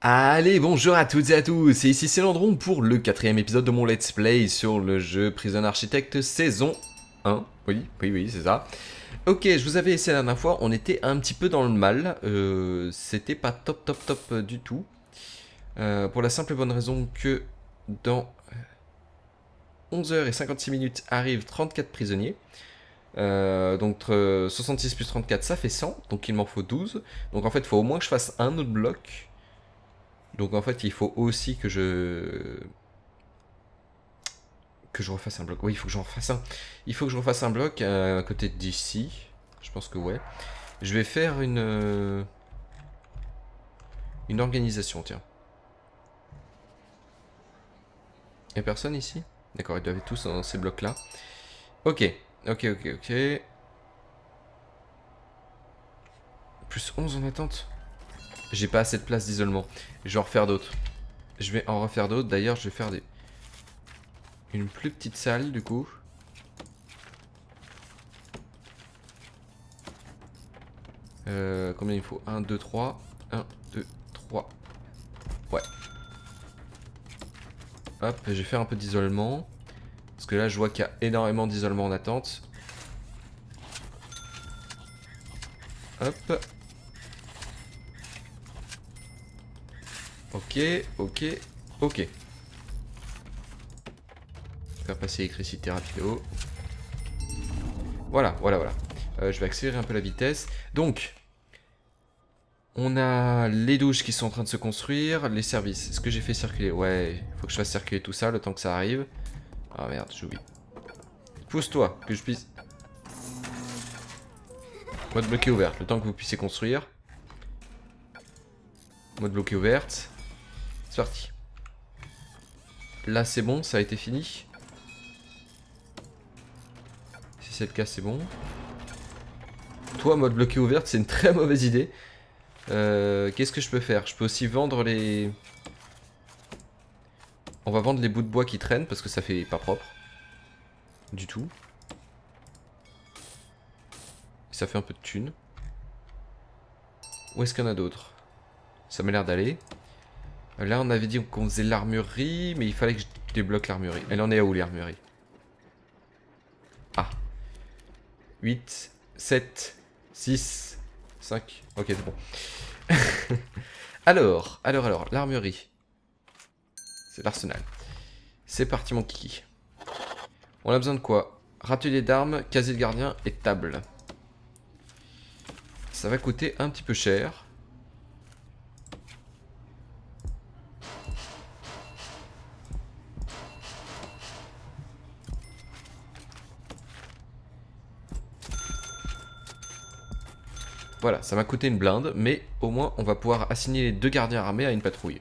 Allez, bonjour à toutes et à tous, et ici c'est Landron pour le 4ème épisode de mon let's play sur le jeu Prison Architect saison 1. Oui, c'est ça. Ok, je vous avais laissé la dernière fois, on était un petit peu dans le mal, c'était pas top du tout. Pour la simple et bonne raison que dans 11h56 arrivent 34 prisonniers. Donc 66 plus 34 ça fait 100, donc il m'en faut 12. Donc en fait il faut au moins que je fasse un autre bloc. Donc en fait il faut aussi que je refasse un bloc. Oui, il faut que j'en refasse un. Il faut que je refasse un bloc à côté d'ici. Je pense que ouais. Je vais faire une organisation, tiens. Y'a personne ici? D'accord, ils doivent être tous dans ces blocs-là. Ok. Plus 11 en attente. J'ai pas assez de place d'isolement. Je vais en refaire d'autres. Je vais en refaire d'autres. D'ailleurs, je vais faire une plus petite salle, du coup. Combien il faut? 1, 2, 3. 1, 2, 3. Ouais. Hop, je vais faire un peu d'isolement. Parce que là, je vois qu'il y a énormément d'isolement en attente. Hop. Ok. Faire passer l'électricité rapido. Voilà. Je vais accélérer un peu la vitesse. Donc, on a les douches qui sont en train de se construire, les services. Est-ce que j'ai fait circuler? Ouais, il faut que je fasse circuler tout ça le temps que ça arrive. Ah merde, j'oublie. Pousse-toi, que je puisse... Mode bloqué ouverte, le temps que vous puissiez construire. Mode bloqué ouverte. C'est parti. Là c'est bon, ça a été fini. Si c'est le cas, c'est bon. Toi, mode bloqué ouverte, c'est une très mauvaise idée. Qu'est-ce que je peux faire? Je peux aussi vendre les... On va vendre les bouts de bois qui traînent parce que ça fait pas propre. Du tout. Ça fait un peu de thunes. Où est-ce qu'il y en a d'autres? Ça m'a l'air d'aller. Là, on avait dit qu'on faisait l'armurerie, mais il fallait que je débloque l'armurerie. Elle en est où, l'armurerie? Ah. 8, 7, 6, 5. Ok, c'est bon. Alors, l'armurerie. C'est l'arsenal. C'est parti, mon kiki. On a besoin de quoi? Râtelier d'armes, casier de gardien et table. Ça va coûter un petit peu cher. Voilà, ça m'a coûté une blinde, mais au moins on va pouvoir assigner les 2 gardiens armés à une patrouille.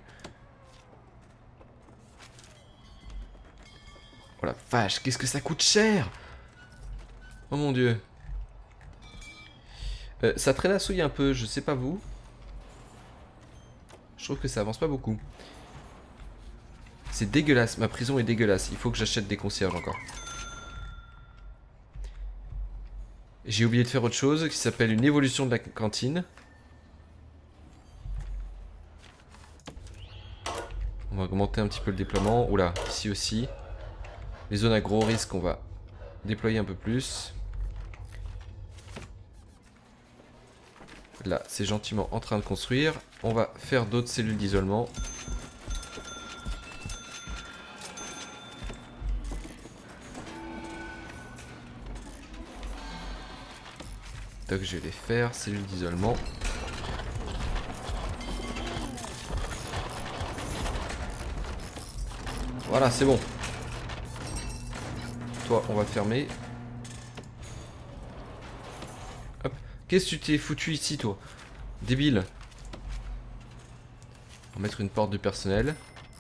Oh la vache, qu'est-ce que ça coûte cher! Oh mon dieu. Ça traîne à souiller un peu, je sais pas vous. Je trouve que ça avance pas beaucoup. C'est dégueulasse, ma prison est dégueulasse. Il faut que j'achète des concierges encore. J'ai oublié de faire autre chose qui s'appelle une évolution de la cantine. On va augmenter un petit peu le déploiement. Oula, ici aussi. Les zones à gros risque, on va déployer un peu plus. Là, c'est gentiment en train de construire. On va faire d'autres cellules d'isolement. Donc je vais les faire, cellules d'isolement. Voilà, c'est bon. Toi, on va fermer. Hop. Qu'est-ce que tu t'es foutu ici, toi? Débile. On va mettre une porte de personnel.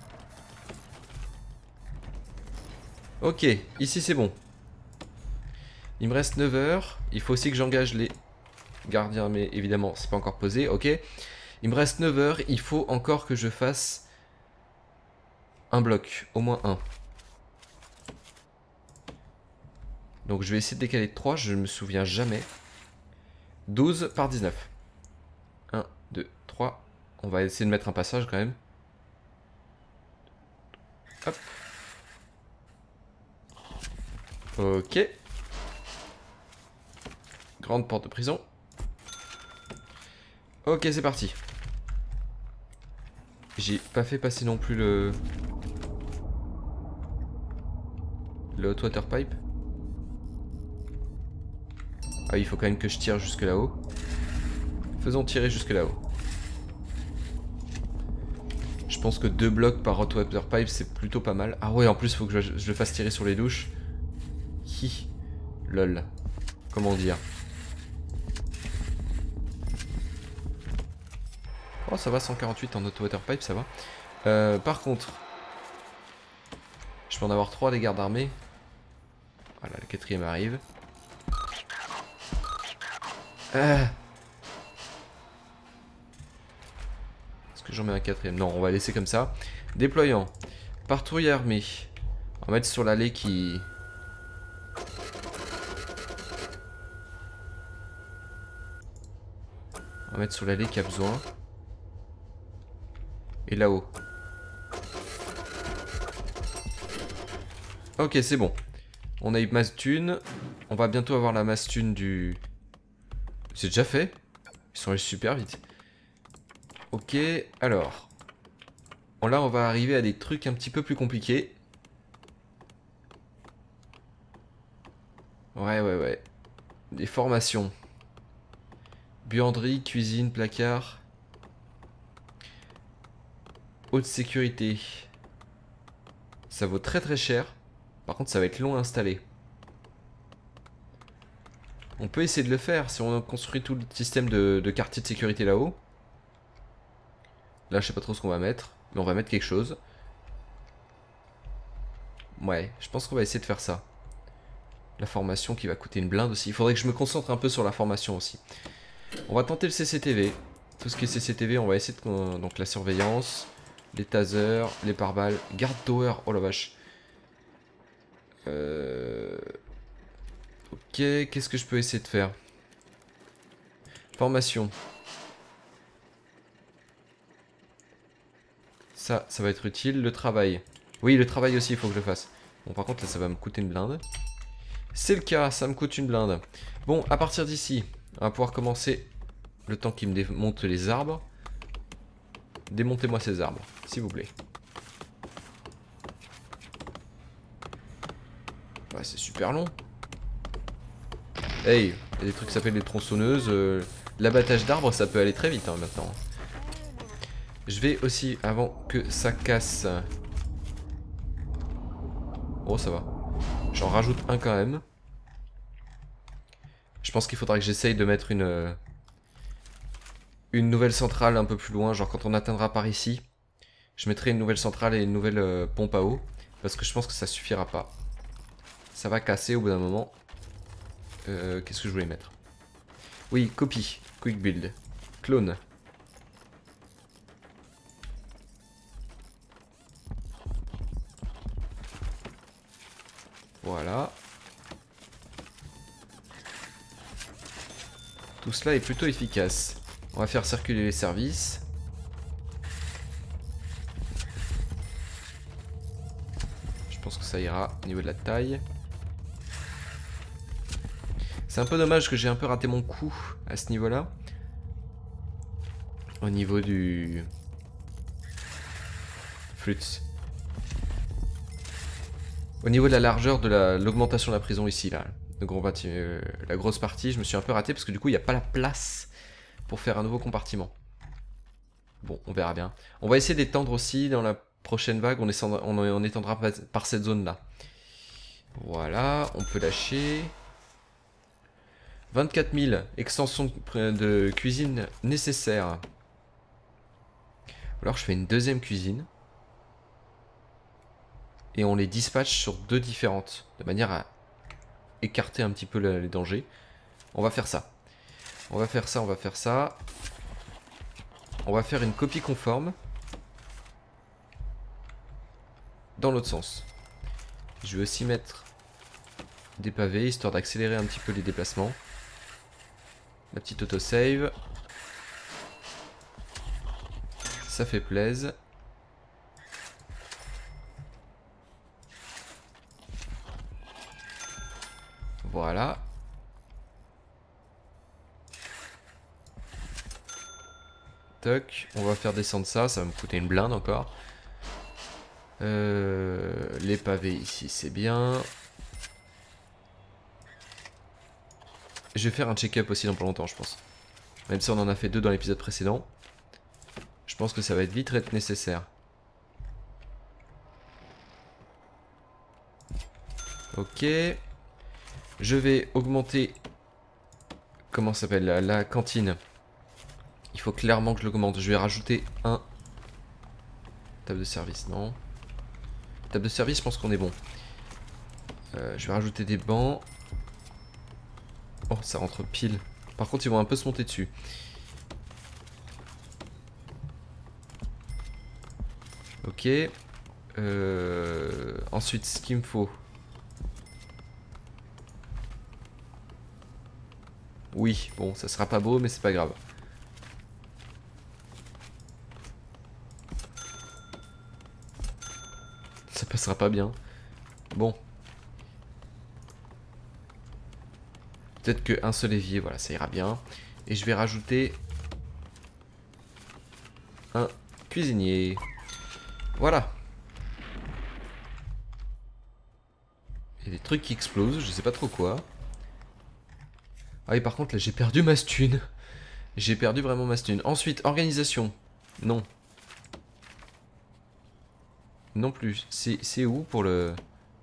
Ok, ici c'est bon. Il me reste 9 heures. Il faut aussi que j'engage les gardiens, mais évidemment, c'est pas encore posé. Ok. Il me reste 9 heures. Il faut encore que je fasse un bloc. Au moins un. Donc je vais essayer de décaler de 3. Je ne me souviens jamais. 12 par 19. 1, 2, 3, on va essayer de mettre un passage quand même. Hop. Ok. Grande porte de prison. Ok, c'est parti. J'ai pas fait passer non plus le hot water pipe. Ah, il faut quand même que je tire jusque là-haut. Faisons tirer jusque là-haut. Je pense que 2 blocs par hot water pipe, c'est plutôt pas mal. Ah ouais, en plus, il faut que je le fasse tirer sur les douches. Hi. Lol. Comment dire? Oh, ça va, 148 en hot water pipe, ça va. Par contre, je peux en avoir 3 des gardes armés. Voilà, le 4ème arrive. Est-ce que j'en mets un 4ème? Non, on va laisser comme ça. Déployant. Patrouille armée. On va mettre sur l'allée qui... On va mettre sur l'allée qui a besoin. Et là-haut. Ok, c'est bon. On a eu masse thune. On va bientôt avoir la masse thune du... C'est déjà fait. Ils sont allés super vite. Ok, alors. Bon, là, on va arriver à des trucs un petit peu plus compliqués. Ouais. Des formations. Buanderie, cuisine, placard. Haute sécurité. Ça vaut très cher. Par contre, ça va être long à installer. On peut essayer de le faire si on construit tout le système de quartier de sécurité là-haut. Là, je sais pas trop ce qu'on va mettre. Mais on va mettre quelque chose. Ouais, je pense qu'on va essayer de faire ça. La formation qui va coûter une blinde aussi. Il faudrait que je me concentre un peu sur la formation aussi. On va tenter le CCTV. Tout ce qui est CCTV, on va essayer de... Donc la surveillance, les tasers, les pare-balles, garde tower. Oh la vache. Ok, qu'est-ce que je peux essayer de faire? Formation. Ça va être utile. Le travail. Oui, le travail aussi, il faut que je le fasse. Bon, par contre, là, ça va me coûter une blinde. C'est le cas, ça me coûte une blinde. Bon, à partir d'ici, on va pouvoir commencer le temps qu'il me démonte les arbres. Démontez-moi ces arbres, s'il vous plaît. Ouais, c'est super long. Hey, il y a des trucs qui s'appellent des tronçonneuses. L'abattage d'arbres, ça peut aller très vite hein, maintenant. Je vais aussi, avant que ça casse... Oh, ça va. J'en rajoute un quand même. Je pense qu'il faudra que j'essaye de mettre une nouvelle centrale un peu plus loin. Genre quand on atteindra par ici, je mettrai une nouvelle centrale et une nouvelle pompe à eau. Parce que je pense que ça suffira pas. Ça va casser au bout d'un moment. Qu'est-ce que je voulais mettre? Oui, copie. Quick build. Clone. Voilà. Tout cela est plutôt efficace. On va faire circuler les services. Je pense que ça ira au niveau de la taille. C'est un peu dommage que j'ai un peu raté mon coup à ce niveau-là. Au niveau du... flûte. Au niveau de la largeur de l'augmentation de la prison ici, là. Donc on va la grosse partie, je me suis un peu raté parce que du coup il n'y a pas la place pour faire un nouveau compartiment. Bon, on verra bien. On va essayer d'étendre aussi dans la prochaine vague, on étendra par cette zone-là. Voilà, on peut lâcher. 24 000 extensions de cuisine nécessaires. Alors je fais une deuxième cuisine. Et on les dispatche sur 2 différentes. De manière à écarter un petit peu les dangers. On va faire ça. On va faire ça. On va faire une copie conforme. Dans l'autre sens. Je vais aussi mettre des pavés, histoire d'accélérer un petit peu les déplacements. La petite autosave. Ça fait plaisir. Voilà. Toc, on va faire descendre ça, ça va me coûter une blinde encore. Les pavés ici, c'est bien. Je vais faire un check-up aussi dans pas longtemps, je pense. Même si on en a fait 2 dans l'épisode précédent. Je pense que ça va être vite être nécessaire. Ok. Je vais augmenter... Comment ça s'appelle la cantine. Il faut clairement que je l'augmente. Je vais rajouter un... Table de service, non. Table de service, je pense qu'on est bon. Je vais rajouter des bancs. Oh, ça rentre pile. Par contre, ils vont un peu se monter dessus. Ok. Ensuite, ce qu'il me faut. Oui, bon, ça sera pas beau, mais c'est pas grave. Ça passera pas bien. Bon. Peut-être qu'un seul évier, voilà, ça ira bien. Et je vais rajouter un cuisinier. Voilà. Il y a des trucs qui explosent, je sais pas trop quoi. Ah oui, par contre, là, j'ai perdu ma stune. J'ai perdu vraiment ma stune. Ensuite, organisation. Non. Non plus. C'est où pour le...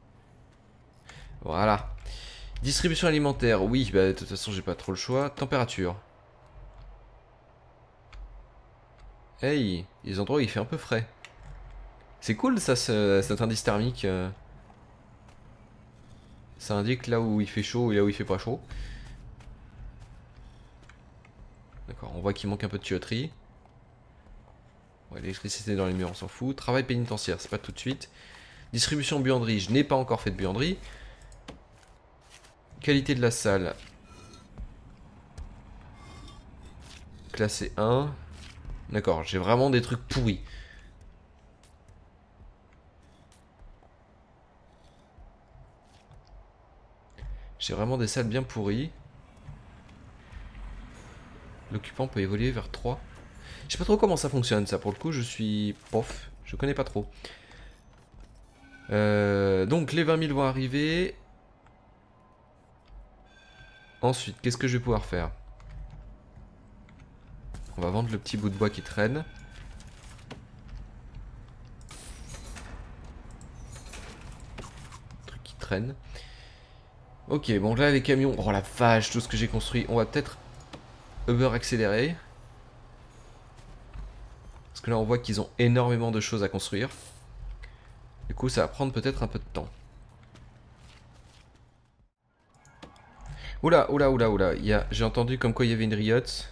Voilà. Distribution alimentaire. Oui, bah, de toute façon, j'ai pas trop le choix. Température. Hey, il y a des endroits où il fait un peu frais. C'est cool, ça, cet indice thermique. Ça indique là où il fait chaud et là où il fait pas chaud. D'accord, on voit qu'il manque un peu de tuyauterie. Ouais, l'électricité dans les murs, on s'en fout. Travail pénitentiaire, c'est pas tout de suite. Distribution buanderie, je n'ai pas encore fait de buanderie. Qualité de la salle. Classé 1. D'accord, j'ai vraiment des trucs pourris. J'ai vraiment des salles bien pourries. L'occupant peut évoluer vers 3. Je sais pas trop comment ça fonctionne, ça, pour le coup, je suis... Pof, je connais pas trop. Donc, les 20 000 vont arriver. Ensuite, qu'est-ce que je vais pouvoir faire? On va vendre le petit bout de bois qui traîne. Truc qui traîne. Ok, bon là les camions... Oh la vache, tout ce que j'ai construit. On va peut-être Uber accélérer. Parce que là on voit qu'ils ont énormément de choses à construire. Du coup ça va prendre peut-être un peu de temps. Oula, oula, oula, oula. J'ai entendu comme quoi il y avait une riotte.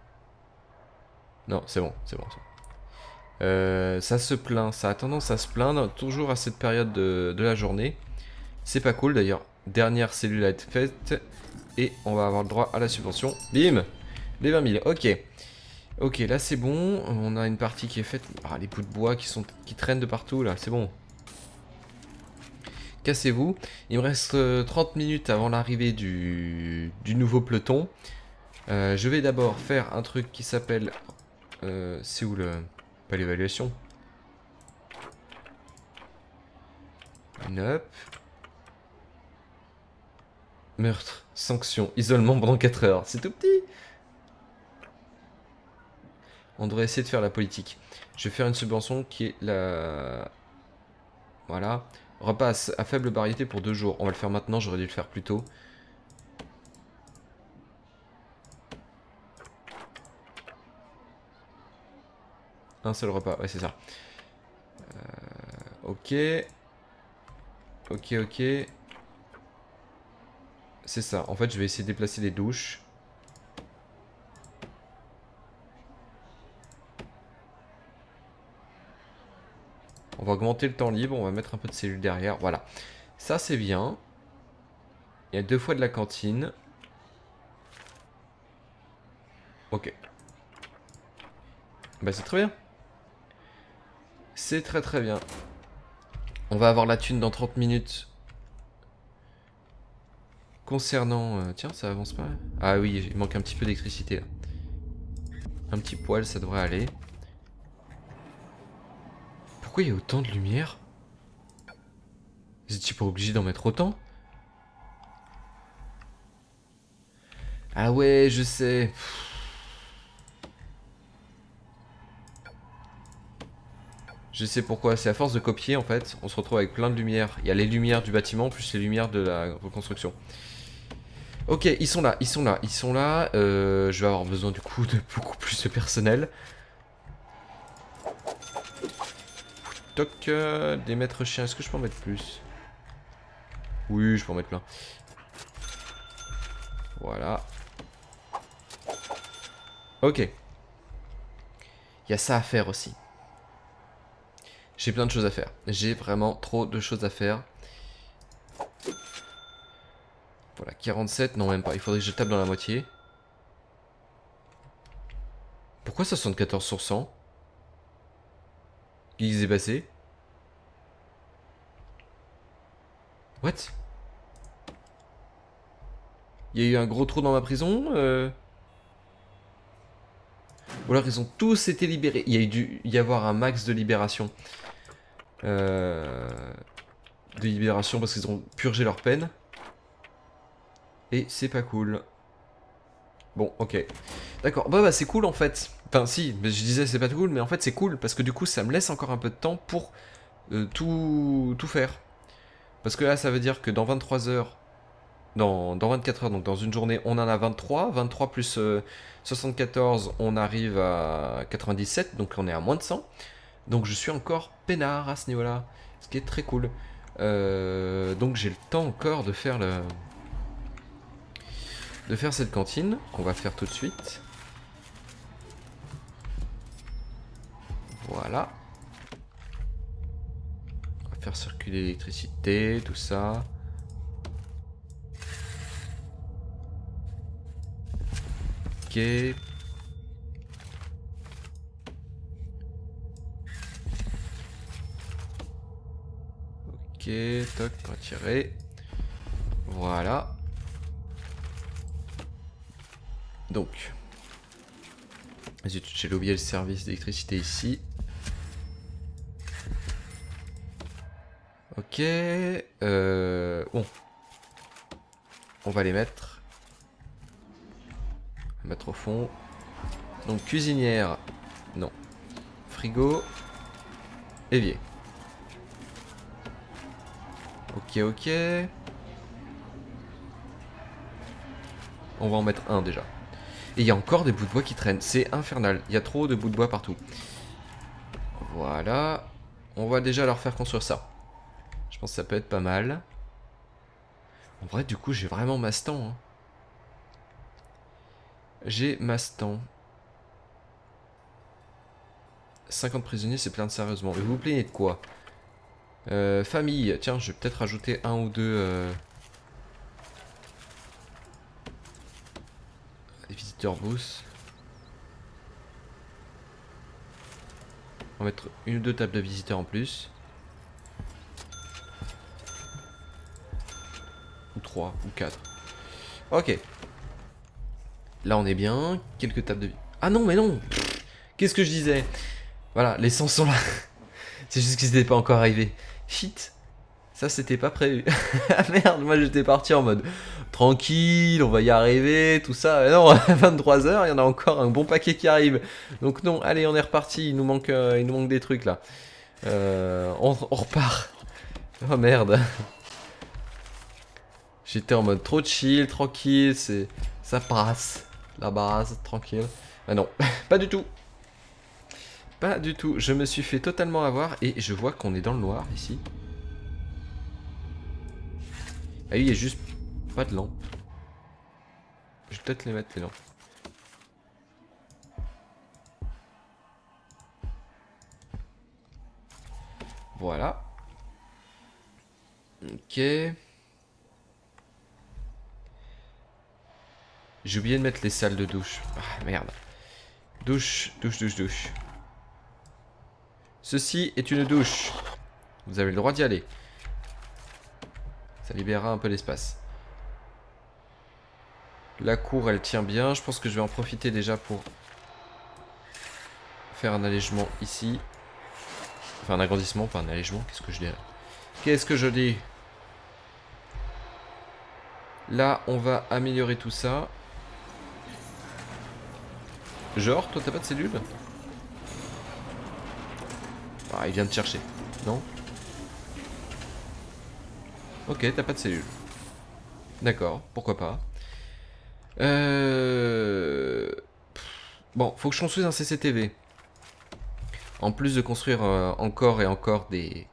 Non, c'est bon, c'est bon. Ça se plaint, ça a tendance à se plaindre toujours à cette période de la journée. C'est pas cool d'ailleurs. Dernière cellule à être faite. Et on va avoir le droit à la subvention. Bim! Les 20 000, ok. Ok, là c'est bon. On a une partie qui est faite. Ah, les bouts de bois qui traînent de partout là, c'est bon. Cassez-vous. Il me reste 30 minutes avant l'arrivée du nouveau peloton. Je vais d'abord faire un truc qui s'appelle... c'est où le... Pas l'évaluation. Une up. Meurtre, sanction, isolement pendant 4 heures. C'est tout petit. On devrait essayer de faire la politique. Je vais faire une subvention qui est la... Voilà. Repas à faible variété pour 2 jours. On va le faire maintenant, j'aurais dû le faire plus tôt. Un seul repas, ouais c'est ça. Ok. Ok, ok. C'est ça, en fait je vais essayer de déplacer les douches. On va augmenter le temps libre, on va mettre un peu de cellules derrière, voilà. Ça c'est bien. Il y a 2 fois de la cantine. Ok. Bah c'est très bien. C'est très très bien. On va avoir la thune dans 30 minutes. Concernant... tiens, ça avance pas. Ah oui, il manque un petit peu d'électricité là. Un petit poil, ça devrait aller. Pourquoi il y a autant de lumière? Vous étiez pas obligé d'en mettre autant? Ah ouais, je sais. Je sais pourquoi, c'est à force de copier en fait, on se retrouve avec plein de lumières. Il y a les lumières du bâtiment plus les lumières de la reconstruction. Ok, ils sont là, ils sont là, ils sont là. Je vais avoir besoin du coup de beaucoup plus de personnel. Toc, des maîtres chiens, est-ce que je peux en mettre plus? Oui, je peux en mettre plein. Voilà. Ok. Il y a ça à faire aussi. J'ai plein de choses à faire. J'ai vraiment trop de choses à faire. Voilà, 47, non même pas. Il faudrait que je tape dans la moitié. Pourquoi 74 sur 100? Qu'est-ce qui s'est passé? What? Il y a eu un gros trou dans ma prison Ou alors ils ont tous été libérés. Il y a dû y avoir un max de libération. Parce qu'ils ont purgé leur peine. Et c'est pas cool. Bon, ok. D'accord, bah c'est cool en fait. Enfin si, mais je disais c'est pas cool, mais en fait c'est cool. Parce que du coup ça me laisse encore un peu de temps pour tout faire. Parce que là ça veut dire que dans 23 heures, dans 24 heures, donc dans une journée, on en a 23. 23 plus 74, on arrive à 97, donc on est à moins de 100. Donc je suis encore peinard à ce niveau-là, ce qui est très cool. Donc j'ai le temps encore de faire cette cantine, qu'on va faire tout de suite. Voilà. On va faire circuler l'électricité, tout ça. Ok. Ok, toc, on va tirer. Voilà. Donc. Zut, j'ai oublié le service d'électricité ici. Ok. Bon. On va les mettre. On va mettre au fond. Donc cuisinière. Non. Frigo. Évier. Ok, ok. On va en mettre un déjà. Et il y a encore des bouts de bois qui traînent. C'est infernal. Il y a trop de bouts de bois partout. Voilà. On va déjà leur faire construire ça. Je pense que ça peut être pas mal. En vrai, du coup, j'ai vraiment Mastan. Hein. J'ai Mastan. 50 prisonniers, c'est plein de sérieusement. Mais vous vous plaignez de quoi? Famille. Tiens, je vais peut-être rajouter un ou deux... Les visiteurs boost. On va mettre une ou deux tables de visiteurs en plus. Ou 3, ou 4. Ok. Là on est bien. Quelques tables de... Ah non mais non. Qu'est-ce que je disais? Voilà, les 100 sont là. C'est juste qu'ils n'étaient pas encore arrivés. Shit. Ça c'était pas prévu. Ah merde, moi j'étais parti en mode tranquille, on va y arriver, tout ça. Mais non, à 23 h, il y en a encore un bon paquet qui arrive. Donc non, allez, on est reparti. Il nous manque des trucs là. On repart. Oh merde. J'étais en mode trop chill, tranquille, ça passe. La base, tranquille. Ah non, pas du tout. Pas du tout. Je me suis fait totalement avoir et je vois qu'on est dans le noir ici. Ah oui, il y a juste pas de lampe. Je vais peut-être les mettre les lampes. Voilà. Ok. J'ai oublié de mettre les salles de douche. Ah merde. Douche. Ceci est une douche. Vous avez le droit d'y aller. Ça libérera un peu d'espace. La cour, elle tient bien. Je pense que je vais en profiter déjà pour faire un allègement ici. Enfin, un agrandissement, pas un allègement. Qu'est-ce que je dirais? Qu'est-ce que je dis? Là, on va améliorer tout ça. Genre, toi, t'as pas de cellules? Ah, il vient de chercher. Non? Ok, t'as pas de cellules. D'accord, pourquoi pas. Bon, faut que je construise un CCTV. En plus de construire encore et encore des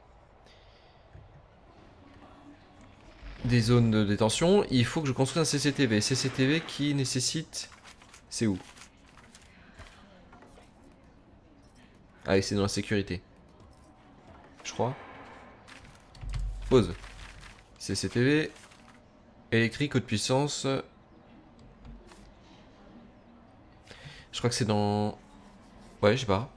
zones de détention, il faut que je construise un CCTV. CCTV qui nécessite... C'est où? Ah, c'est dans la sécurité. Je crois. Pause. CCTV. Électrique, haute puissance. Je crois que c'est dans... Ouais, je sais pas.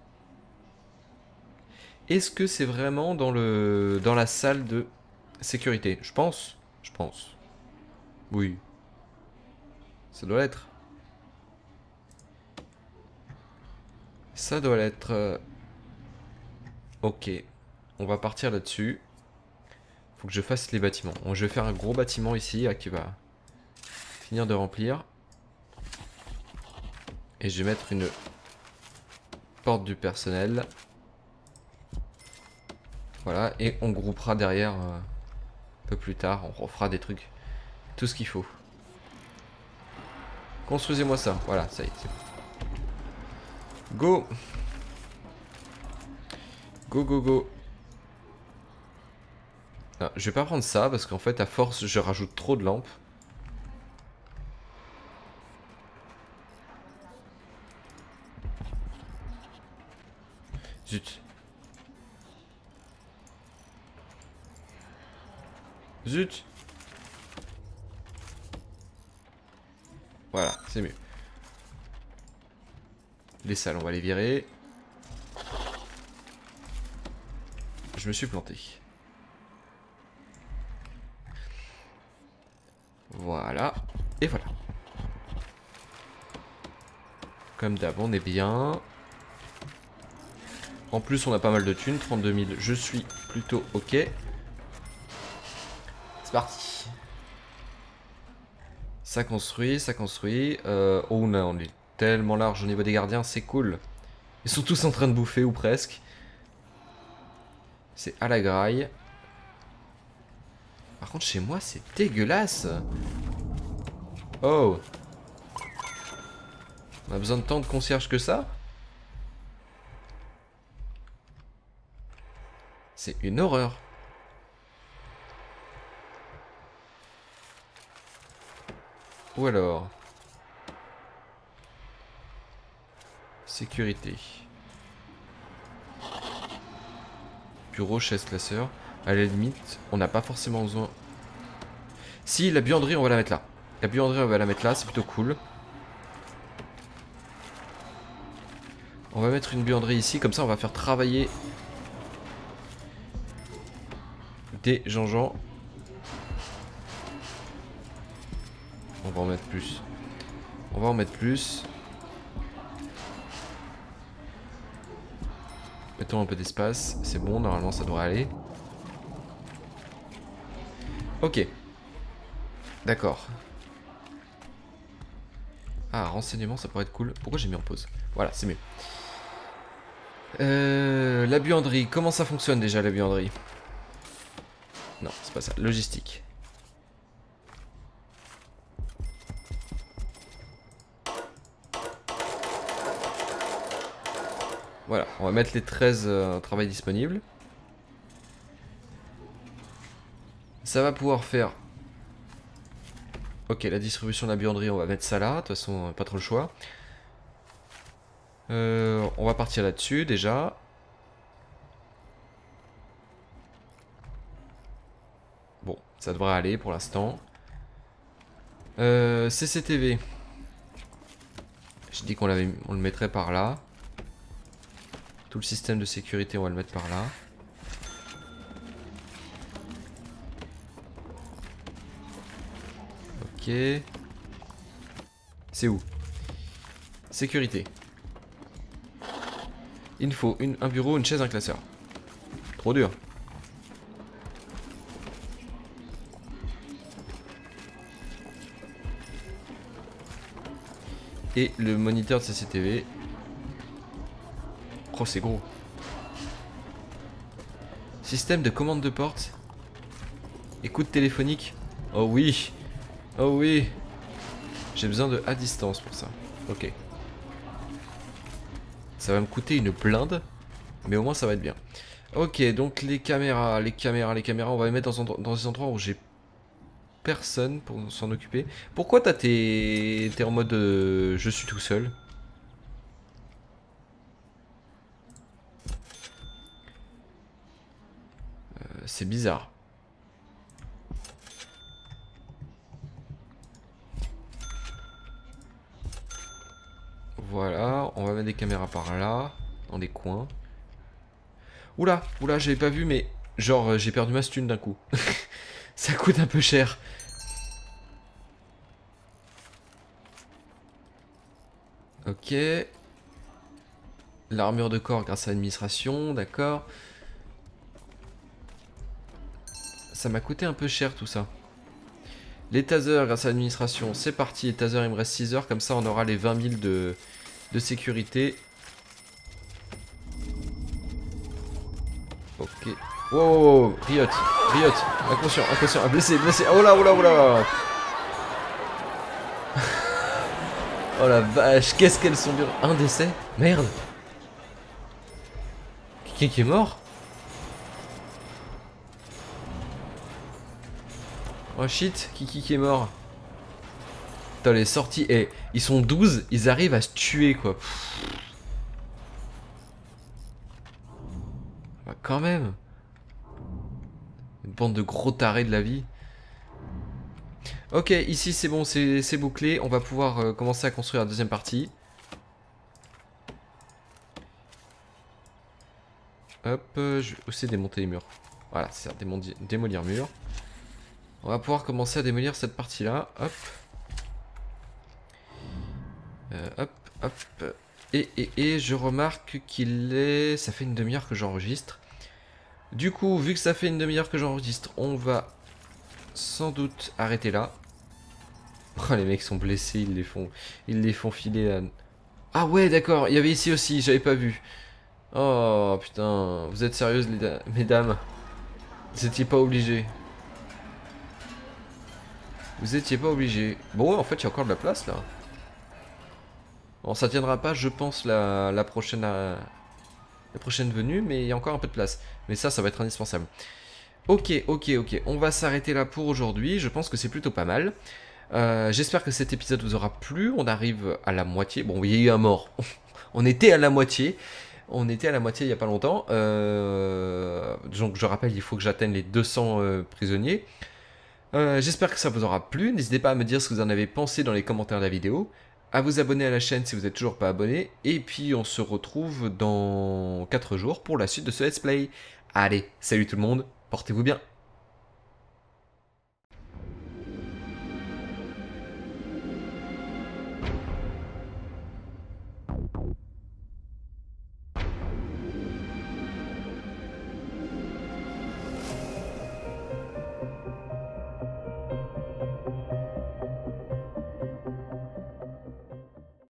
Est-ce que c'est vraiment dans la salle de sécurité? Je pense. Je pense. Oui. Ça doit l'être. Ça doit l'être. Ok. On va partir là-dessus. Faut que je fasse les bâtiments. Bon, je vais faire un gros bâtiment ici là, qui va finir de remplir. Et je vais mettre une porte du personnel. Voilà. Et on groupera derrière un peu plus tard. On refera des trucs. Tout ce qu'il faut. Construisez-moi ça. Voilà, ça y est. Go! Go, go, go. Ah, je vais pas prendre ça parce qu'en fait, à force, je rajoute trop de lampes. Zut. Zut. Voilà, c'est mieux. Les salles, on va les virer. Je me suis planté. Voilà. Et voilà. Comme d'hab, on est bien. En plus, on a pas mal de thunes. 32 000, je suis plutôt ok. C'est parti. Ça construit, ça construit. Oh, on est tellement large au niveau des gardiens, c'est cool. Ils sont tous en train de bouffer, ou presque. C'est à la graille. Par contre, chez moi, c'est dégueulasse. Oh. On a besoin de tant de concierges que ça? C'est une horreur. Ou alors... Sécurité. Bureau, chaise, classeur. À la limite, on n'a pas forcément besoin... Si, la buanderie, on va la mettre là. La buanderie, on va la mettre là, c'est plutôt cool. On va mettre une buanderie ici, comme ça on va faire travailler des gens. On va en mettre plus. On va en mettre plus. Mettons un peu d'espace, c'est bon, normalement ça devrait aller. Ok. D'accord. Ah, renseignement, ça pourrait être cool. Pourquoi j'ai mis en pause? Voilà, c'est mieux. La buanderie, comment ça fonctionne déjà la buanderie? Non, c'est pas ça. Logistique. Voilà, on va mettre les 13 travail disponibles. Ça va pouvoir faire... Ok, la distribution de la buanderie, on va mettre ça là. De toute façon, pas trop le choix. On va partir là-dessus déjà. Bon, ça devrait aller pour l'instant. CCTV. J'ai dit qu'on le mettrait par là. Tout le système de sécurité, on va le mettre par là. Ok. C'est où? Sécurité. Il me faut un bureau, une chaise, un classeur. Trop dur. Et le moniteur de CCTV. Oh, c'est gros. Système de commande de porte. Écoute téléphonique. Oh oui. Oh oui. J'ai besoin de à distance pour ça. Ok. Ça va me coûter une blinde. Mais au moins ça va être bien. Ok, donc les caméras, on va les mettre dans des endroits où j'ai personne pour s'en occuper. Pourquoi t'es en mode je suis tout seul? C'est bizarre. Voilà, on va mettre des caméras par là, dans des coins. Oula, oula, j'avais pas vu, mais genre j'ai perdu ma stune d'un coup. Ça coûte un peu cher. Ok. L'armure de corps grâce à l'administration, d'accord. Ça m'a coûté un peu cher tout ça. Les tasers grâce à l'administration, c'est parti. Les tasers, il me reste 6 heures, comme ça on aura les 20 000 de sécurité. Ok. Wow, Riot, Riot, inconscient, inconscient, blessé, blessé. Oh là, oh là, oh là. Oh la vache, qu'est-ce qu'elles sont bien. Un décès? Merde. Qui est mort? Oh shit, qui est mort? Putain, les sorties, et ils sont 12, ils arrivent à se tuer quoi. Bah, quand même. Une bande de gros tarés de la vie. Ok, ici c'est bon, c'est bouclé. On va pouvoir commencer à construire la deuxième partie. Hop, je vais aussi démonter les murs. Voilà, c'est ça, démolir mur. On va pouvoir commencer à démolir cette partie-là. Hop. Hop, hop. Et je remarque qu'il est... Ça fait une demi-heure que j'enregistre. Du coup, vu que ça fait une demi-heure que j'enregistre, on va sans doute arrêter là. Oh, les mecs sont blessés, ils les font filer à... Ah ouais, d'accord, il y avait ici aussi, j'avais pas vu. Oh putain, vous êtes sérieuses, mesdames? Vous étiez pas obligés. Vous étiez pas obligés. Bon, en fait, il y a encore de la place là. Bon, ça tiendra pas, je pense, la prochaine venue, mais il y a encore un peu de place. Mais ça va être indispensable. Ok, ok, ok. On va s'arrêter là pour aujourd'hui. Je pense que c'est plutôt pas mal. J'espère que cet épisode vous aura plu. On arrive à la moitié. Bon, il y a eu un mort. On était à la moitié. On était à la moitié il n'y a pas longtemps. Donc je rappelle, il faut que j'atteigne les 200 prisonniers. J'espère que ça vous aura plu. N'hésitez pas à me dire ce que vous en avez pensé dans les commentaires de la vidéo. À vous abonner à la chaîne si vous n'êtes toujours pas abonné. Et puis on se retrouve dans 4 jours pour la suite de ce let's play. Allez, salut tout le monde, portez-vous bien.